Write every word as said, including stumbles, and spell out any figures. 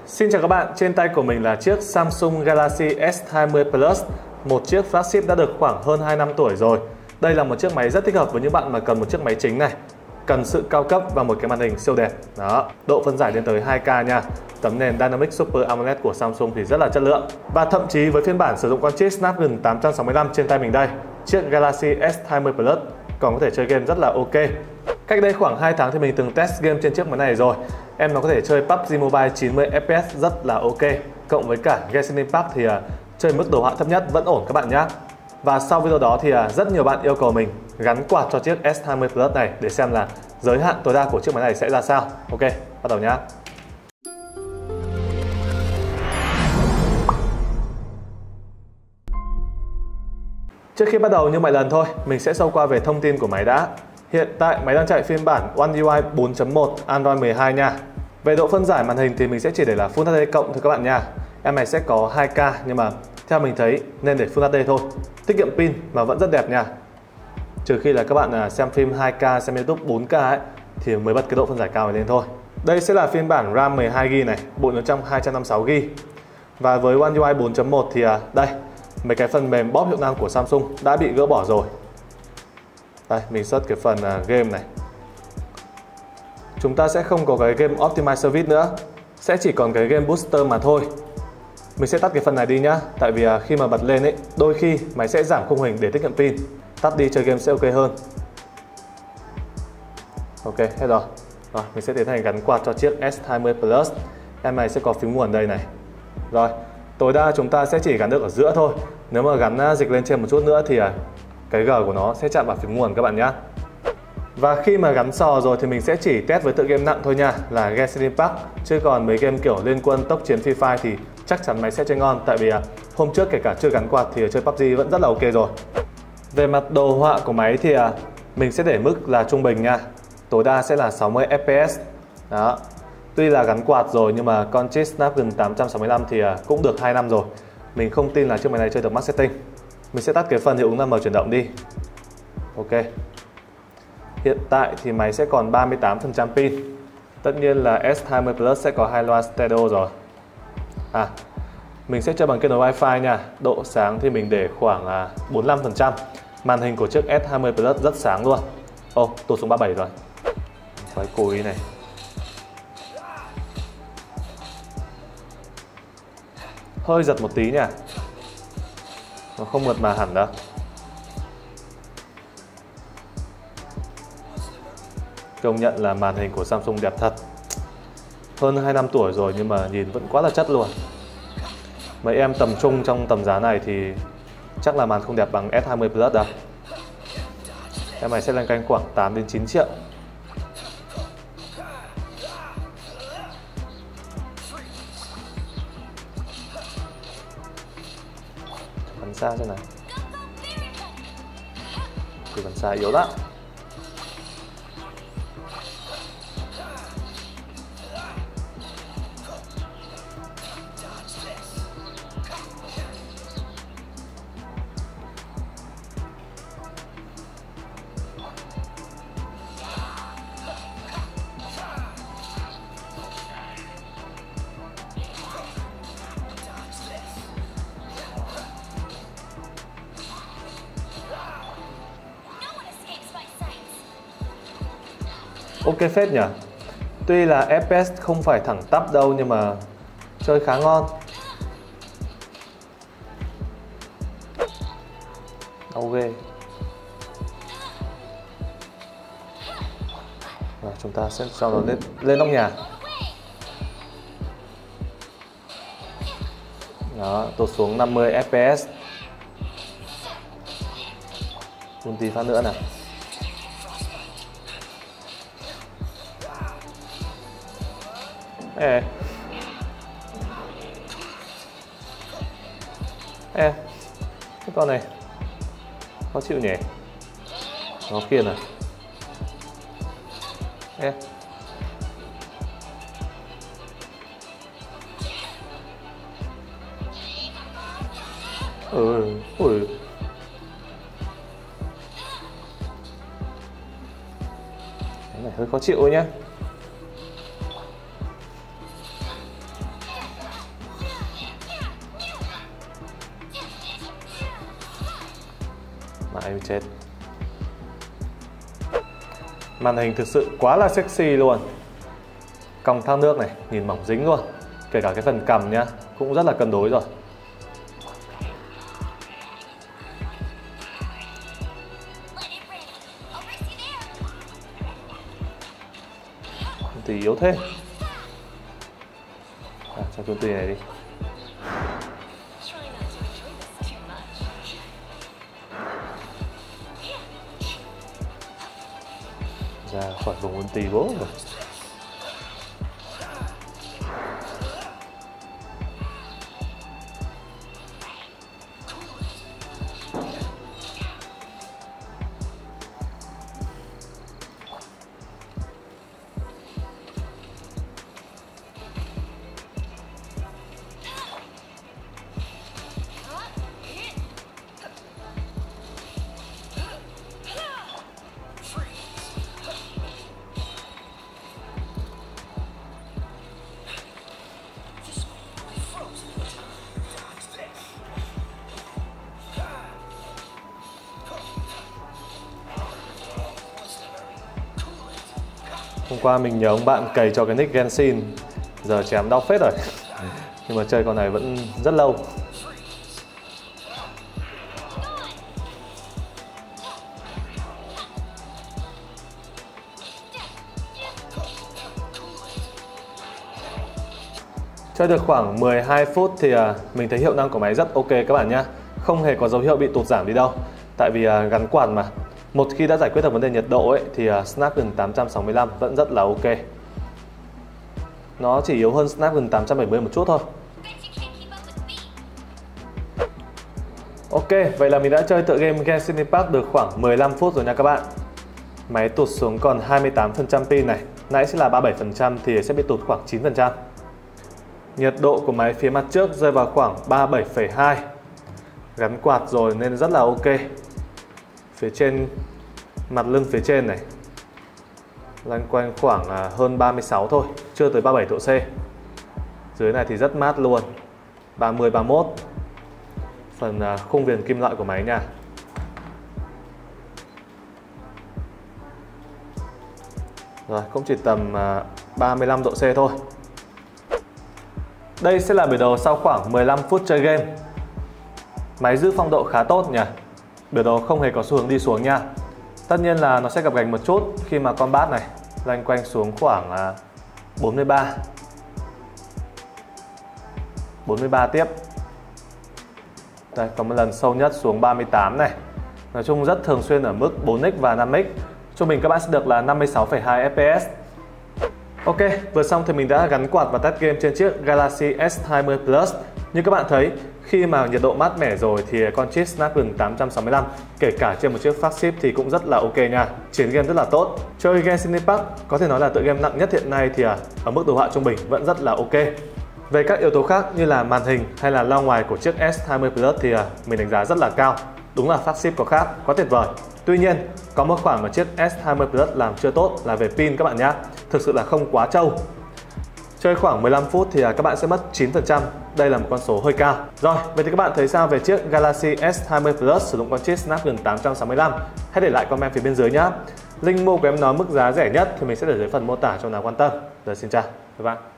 Xin chào các bạn, trên tay của mình là chiếc Samsung Galaxy S hai mươi Plus, một chiếc flagship đã được khoảng hơn hai năm tuổi rồi. Đây là một chiếc máy rất thích hợp với những bạn mà cần một chiếc máy chính này, cần sự cao cấp và một cái màn hình siêu đẹp. Đó, độ phân giải lên tới hai K nha. Tấm nền Dynamic Super AMOLED của Samsung thì rất là chất lượng. Và thậm chí với phiên bản sử dụng con chip Snapdragon tám trăm sáu mươi lăm trên tay mình đây, chiếc Galaxy S hai mươi Plus còn có thể chơi game rất là ok. Cách đây khoảng hai tháng thì mình từng test game trên chiếc máy này rồi. Em nó có thể chơi pê u bê giê Mobile chín mươi F P S rất là ok. Cộng với cả Genshin Impact thì uh, chơi mức đồ họa thấp nhất vẫn ổn các bạn nhé. Và sau video đó thì uh, rất nhiều bạn yêu cầu mình gắn quạt cho chiếc S hai mươi Plus này để xem là giới hạn tối đa của chiếc máy này sẽ ra sao. Ok, bắt đầu nhá. Trước khi bắt đầu như mọi lần thôi, mình sẽ sâu qua về thông tin của máy đã. Hiện tại máy đang chạy phiên bản One U I bốn chấm một Android mười hai nha. Về độ phân giải màn hình thì mình sẽ chỉ để là Full hát đê cộng thôi các bạn nha. Em này sẽ có hai K nhưng mà theo mình thấy nên để Full hát đê thôi. Tiết kiệm pin mà vẫn rất đẹp nha. Trừ khi là các bạn xem phim hai K, xem YouTube bốn K ấy, thì mới bật cái độ phân giải cao này lên thôi. Đây sẽ là phiên bản RAM mười hai gi ga bai này, bộ nhớ trong hai trăm năm mươi sáu gi ga bai. Và với One U I bốn chấm một thì đây, mấy cái phần mềm bóp hiệu năng của Samsung đã bị gỡ bỏ rồi. Đây, mình search cái phần uh, game này. Chúng ta sẽ không có cái game Optimize Service nữa, sẽ chỉ còn cái game Booster mà thôi. Mình sẽ tắt cái phần này đi nhá, tại vì uh, khi mà bật lên ấy, đôi khi máy sẽ giảm khung hình để tiết kiệm pin. Tắt đi chơi game sẽ ok hơn. Ok, hết rồi. Rồi, mình sẽ tiến hành gắn quạt cho chiếc S hai mươi Plus. Em này sẽ có phím nguồn đây này. Rồi, tối đa chúng ta sẽ chỉ gắn được ở giữa thôi. Nếu mà gắn uh, dịch lên trên một chút nữa thì uh, cái G của nó sẽ chạm vào phím nguồn các bạn nhé. Và khi mà gắn sò rồi thì mình sẽ chỉ test với tựa game nặng thôi nha, là Genshin Impact. Chứ còn mấy game kiểu Liên Quân, Tốc Chiến, Free Fire thì chắc chắn máy sẽ chơi ngon. Tại vì hôm trước kể cả chưa gắn quạt thì chơi pê u bê giê vẫn rất là ok rồi. Về mặt đồ họa của máy thì mình sẽ để mức là trung bình nha. Tối đa sẽ là sáu mươi F P S. Đó. Tuy là gắn quạt rồi nhưng mà con chip Snapdragon tám trăm sáu mươi lăm thì cũng được hai năm rồi. Mình không tin là chiếc máy này chơi được max setting. Mình sẽ tắt cái phần hiệu ứng năm màu chuyển động đi. Ok. Hiện tại thì máy sẽ còn ba mươi tám phần trăm pin. Tất nhiên là S hai mươi Plus sẽ có hai loa stereo rồi. À, mình sẽ chơi bằng kết nối Wi-Fi nha. Độ sáng thì mình để khoảng bốn mươi lăm phần trăm. Màn hình của chiếc S hai mươi Plus rất sáng luôn. Ồ, oh, tụt xuống ba mươi bảy rồi. Quay cố ý này. Hơi giật một tí nha. Nó không mượt mà hẳn đâu. Công nhận là màn hình của Samsung đẹp thật. Hơn hai năm tuổi rồi nhưng mà nhìn vẫn quá là chất luôn. Mấy em tầm trung trong tầm giá này thì chắc là màn không đẹp bằng S hai mươi Plus đâu. Em này sẽ lên canh khoảng tám đến chín triệu. Bắn xa thế này. Cứ bắn xa yếu lắm. Ok phết nhỉ. Tuy là F P S không phải thẳng tắp đâu nhưng mà chơi khá ngon. Ok. Rồi, chúng ta sẽ cho nó lên lên nóc nhà. Đó, tụt xuống năm mươi F P S. Ulti phát nữa nào. Ê Ê cái con này khó chịu nhỉ. Nó kia này. Ê Ừ Ui Cái này hơi khó chịu nhé. Mãi mới chết. Màn hình thực sự quá là sexy luôn. Cong thác nước này, nhìn mỏng dính luôn. Kể cả cái phần cầm nhá, cũng rất là cân đối rồi. Thì yếu thế. À, cho con tì này đi. Ra khỏi vùng ulti bố rồi. Hôm qua mình nhờ ông bạn cày cho cái nick Genshin, giờ chém đau phết rồi. Nhưng mà chơi con này vẫn rất lâu. Chơi được khoảng mười hai phút thì mình thấy hiệu năng của máy rất ok các bạn nhé. Không hề có dấu hiệu bị tụt giảm đi đâu. Tại vì gắn quạt mà. Một khi đã giải quyết được vấn đề nhiệt độ ấy, thì Snapdragon tám trăm sáu mươi lăm vẫn rất là ok. Nó chỉ yếu hơn Snapdragon tám trăm bảy mươi một chút thôi. Ok, vậy là mình đã chơi tựa game Genshin Impact được khoảng mười lăm phút rồi nha các bạn. Máy tụt xuống còn hai mươi tám phần trăm pin này. Nãy sẽ là ba mươi bảy phần trăm thì sẽ bị tụt khoảng chín phần trăm. Nhiệt độ của máy phía mặt trước rơi vào khoảng ba mươi bảy phẩy hai. Gắn quạt rồi nên rất là ok. Phía trên, mặt lưng phía trên này loanh quanh khoảng hơn ba mươi sáu thôi, chưa tới ba mươi bảy độ C. Dưới này thì rất mát luôn, ba mươi ba mươi mốt. Phần khung viền kim loại của máy nha. Rồi, cũng chỉ tầm ba mươi lăm độ C thôi. Đây sẽ là biểu đồ sau khoảng mười lăm phút chơi game. Máy giữ phong độ khá tốt nhỉ. Biểu đồ không hề có xu hướng đi xuống nha. Tất nhiên là nó sẽ gặp gành một chút khi mà combat này loanh quanh xuống khoảng bốn mươi ba. bốn mươi ba tiếp. Đây, có một lần sâu nhất xuống ba mươi tám này. Nói chung rất thường xuyên ở mức bốn x và năm x. Trung bình các bạn sẽ được là năm mươi sáu phẩy hai F P S. Ok, vừa xong thì mình đã gắn quạt và test game trên chiếc Galaxy S hai mươi Plus. Như các bạn thấy, khi mà nhiệt độ mát mẻ rồi thì con chip Snapdragon tám trăm sáu mươi lăm kể cả trên một chiếc flagship thì cũng rất là ok nha. Chiến game rất là tốt. Chơi Genshin Impact có thể nói là tựa game nặng nhất hiện nay thì ở mức đồ họa trung bình vẫn rất là ok. Về các yếu tố khác như là màn hình hay là lao ngoài của chiếc S hai mươi Plus thì mình đánh giá rất là cao. Đúng là flagship có khác, quá tuyệt vời. Tuy nhiên, có một khoản mà chiếc S hai mươi Plus làm chưa tốt là về pin các bạn nhé. Thực sự là không quá trâu. Chơi khoảng mười lăm phút thì các bạn sẽ mất chín phần trăm. Đây là một con số hơi cao. Rồi, vậy thì các bạn thấy sao về chiếc Galaxy S hai mươi Plus sử dụng con chip Snapdragon tám trăm sáu mươi lăm? Hãy để lại comment phía bên dưới nhé. Link mua của em nó mức giá rẻ nhất thì mình sẽ để dưới phần mô tả cho nào quan tâm. Rồi, xin chào, bye bye.